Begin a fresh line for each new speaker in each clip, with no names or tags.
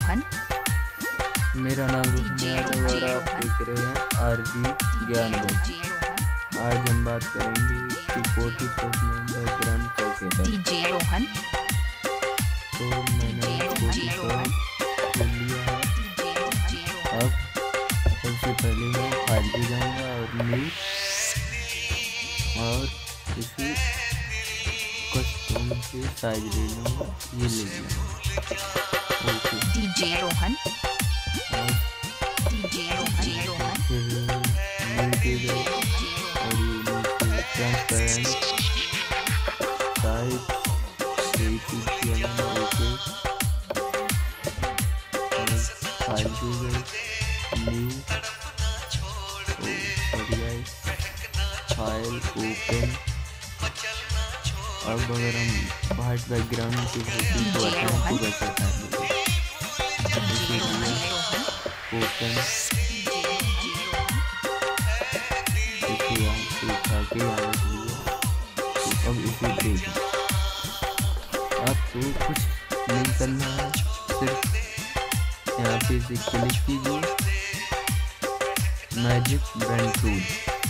रोहन।
मेरा नाम रोहन है और आप देख रहे हैं आरजी ज्ञान बोर्ड। आज हम बात करेंगे कि 40 में बैकग्राउंड कैसे है।
डीजे रोहन।
तो मैंने 40 खोल लिया है। अब सबसे पहले मैं फाइल पे जाऊँगा और न्यू और इसे कस्टम से साइज ले लूँगा, ये ले लिया।
डीजे रोहन। डीजे रोहन।
फिर नीचे गए और ये नीचे ट्रांसपेरेंट टाइप किया मैंने ओके। फाइल पे गए न्यू फाइल ओपन। अब अगर हम वाइट बैकग्राउंड की फोटो को अटैच कर सकते हैं ओपन उठा के अब इसे देखें। आपको कुछ नहीं करना है, सिर्फ यहाँ पे इसे क्लिक कीजिए मैजिक ब्रांड टूल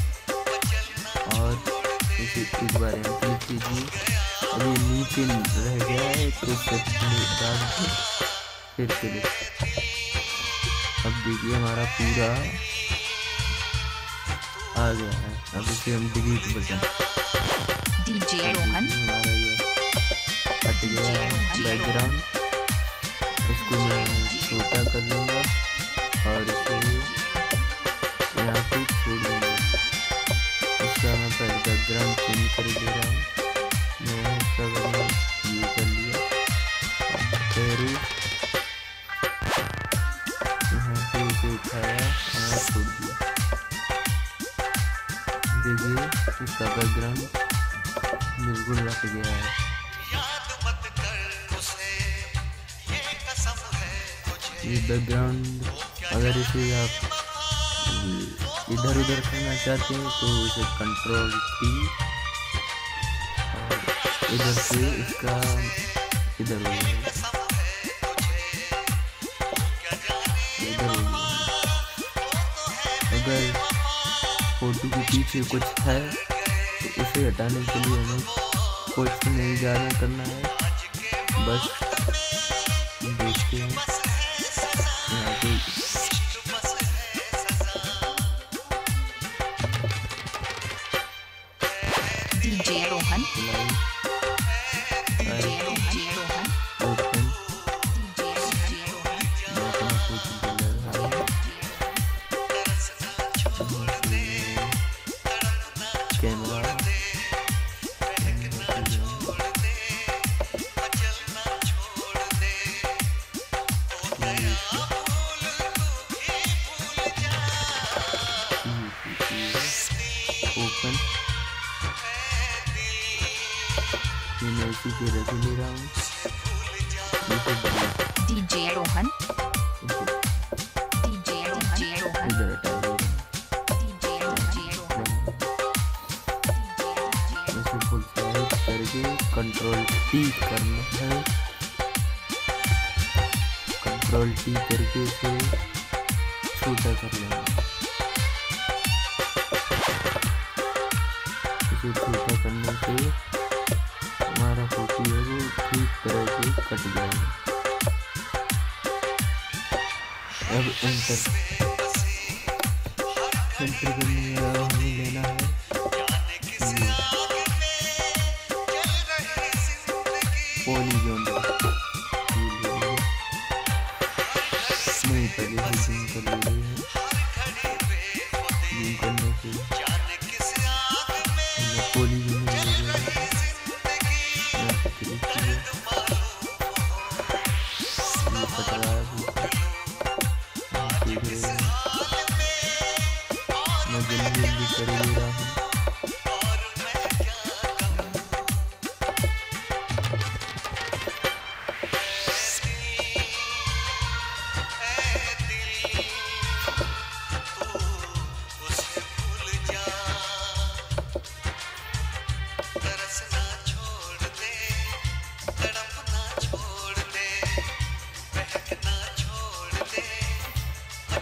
और इसे एक बार यहाँ क्लिक कीजिए। अभी नीचे रह गया है तो इसे डाल के फिर क्लिक। अब देखिए हमारा पूरा आ गया है। अब इसे हम डिलीट बटन
डीजे रोहन।
हमारा ये कट गया है बैकग्राउंड। इसको मैं छोटा कर लूँगा और इसे यहाँ पे छोड़ दूँगा। इसका मैं पहले बैकग्राउंड चेंज कर दे रहा हूँ। मैं इसका ये कर लिया फिर यहाँ पे इसे उठाया और छोड़ दिया। देखिए इसका बैकग्राउंड बिल्कुल रख गया है। ये बैकग्राउंड अगर इसे आप इधर उधर करना चाहते हैं तो इसे कंट्रोल टी और इधर से इसका इधर हो जाएगा, इधर हो जाएगा। अगर फोटो के पीछे कुछ है तो उसे हटाने के लिए हमें कुछ नहीं ज़्यादा करना है, बस देखते हैं यहाँ पे
DJ Rohan.
Open camera open. ये मैं इसी पे रख ले रहा हूँ।
डीजे रोहन। डीजे रोहन।
इधर हटा दे रहा हूँ। इसे फुल साइज करके कंट्रोल टी करना है। कंट्रोल टी करके इसे छोटा कर लेना। इसे छोटा करने से हमारा फोटो है वो ठीक तरह से कट जाएगा। अब एंटर करने हमें लेना है पॉलीगॉन। नहीं पहले से जूम कर ले रही है। जूम करने से पॉलीगॉन मैं जल्दी कर ले रहा हूँ।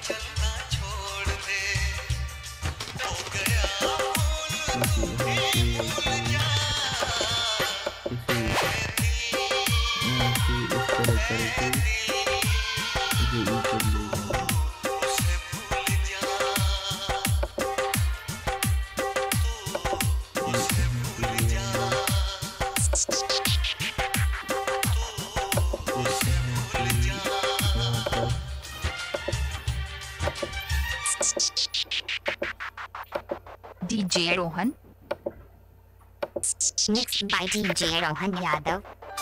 DJ Rohan.
Mixed by DJ Rohan Yadav.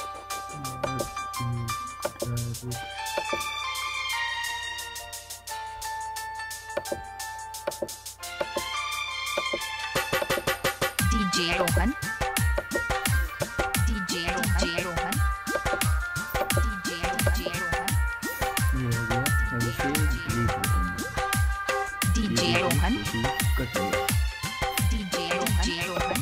DJ Rohan. DJ Rohan. DJ Rohan. DJ Rohan. DJ Rohan. DJ Rohan.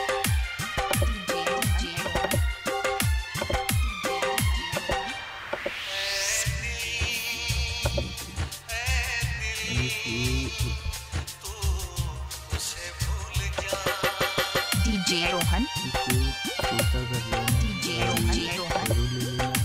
DJ Rohan. DJ Rohan.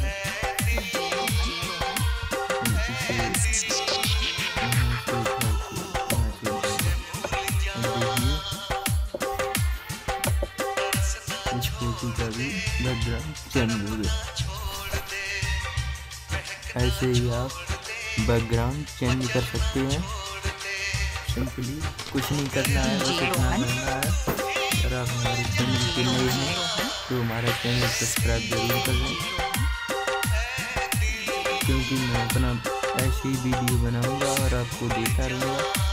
ऐसे ही आप बैकग्राउंड चेंज कर सकते हैं। सिंपली कुछ नहीं करना है, बस इतना करना है। अगर आप हमारे चैनल के नए हैं तो हमारा चैनल सब्सक्राइब जरूर कर लें, क्योंकि मैं अपना ऐसी वीडियो बनाऊंगा और आपको देता रहूँगा।